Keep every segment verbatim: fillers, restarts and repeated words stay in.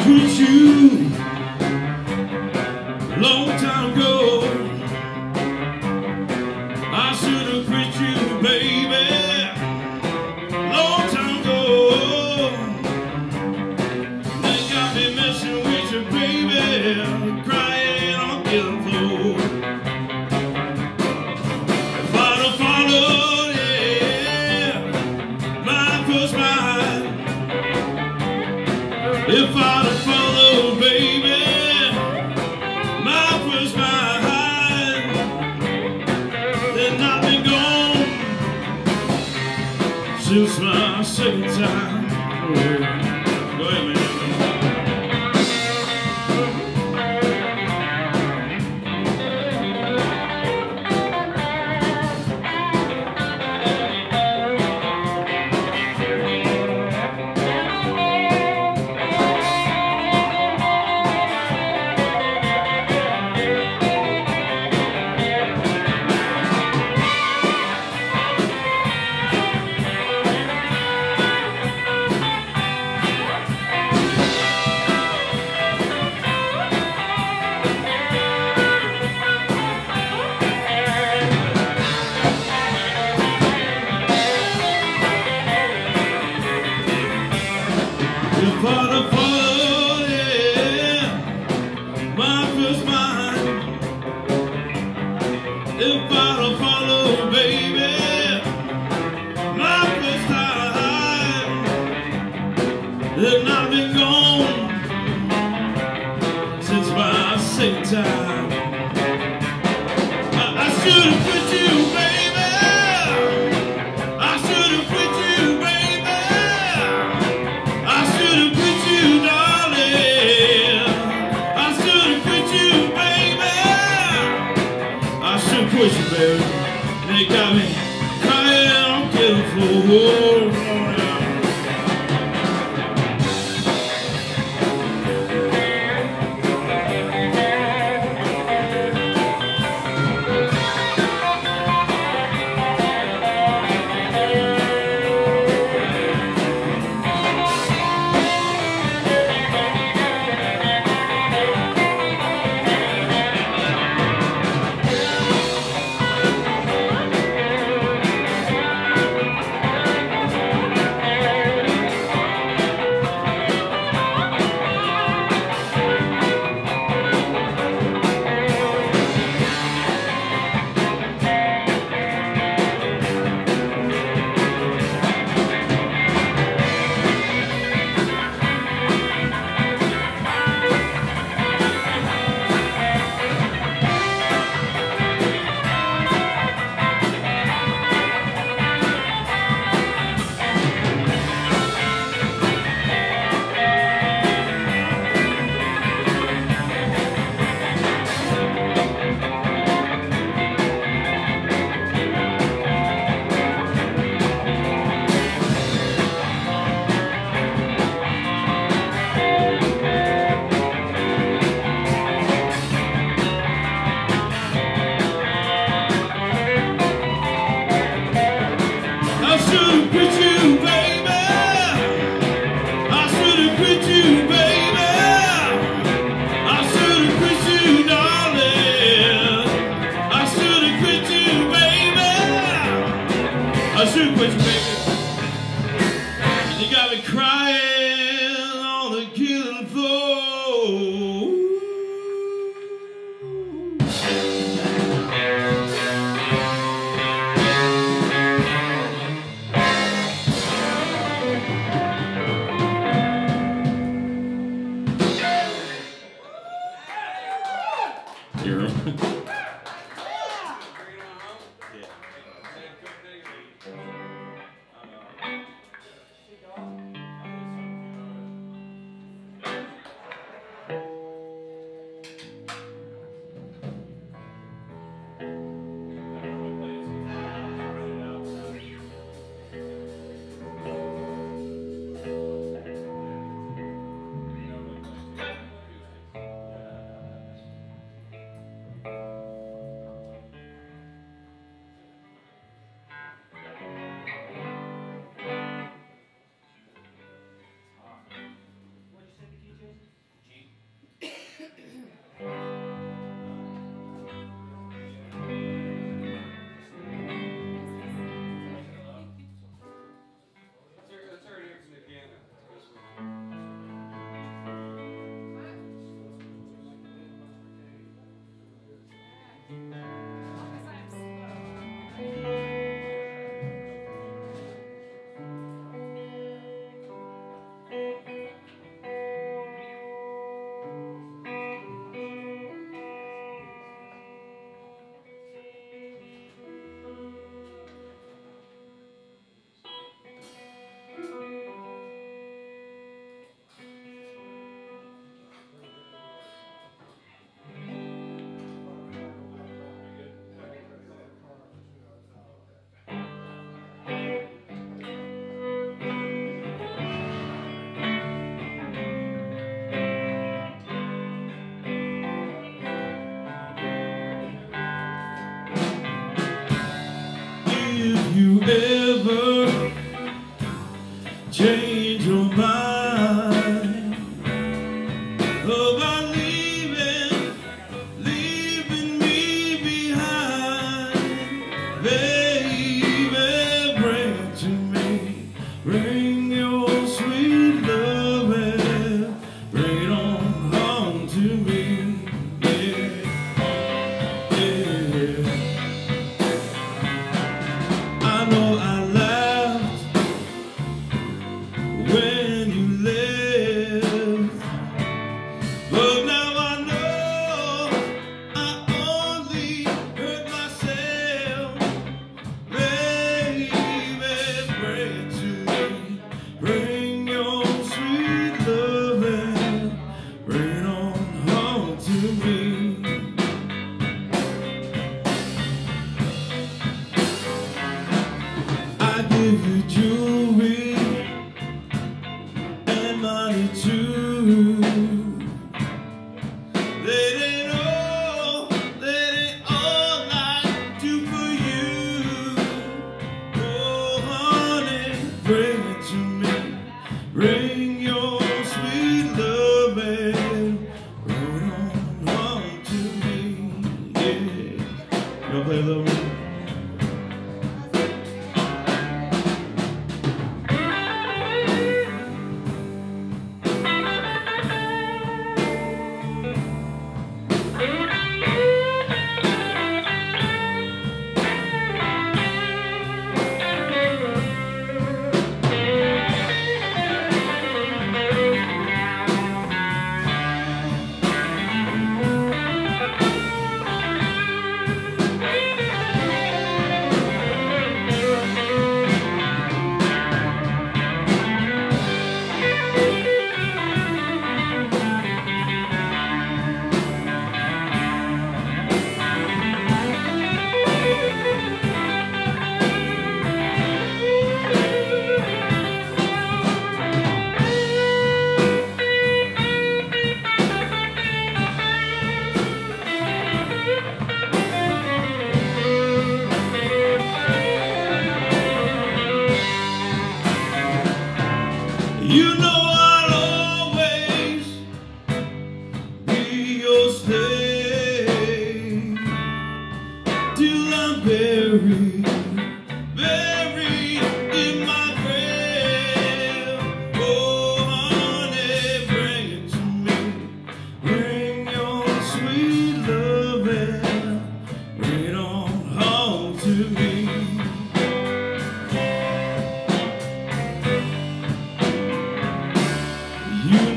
quit you long time ago. I should have quit you, baby, long time ago. They got me messing with you, baby, crying on the floor. If I'd have followed, yeah, my first mind. If I'd have followed, baby, my first mind, then I've been gone since my second time. Oh, yeah. Go ahead, man. If I'd have followed, yeah, my first mind. If I'd have followed, baby, my first time, then I've been gone since my second time. I, I should have quit you, baby. I should have quit you, baby. I should have quit you, darling. I should have quit you, baby. I should have quit you, baby. They got me crying on the floor.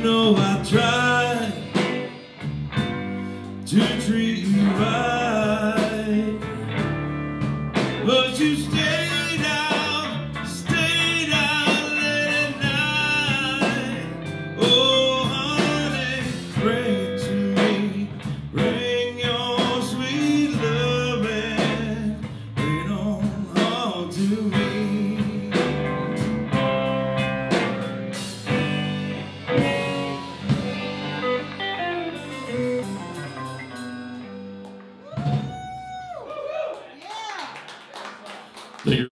know I tried to treat you right, but you stayed out, stayed out late at night. Oh honey, bring it to me, bring your sweet loving, bring it on all to me. Thank you.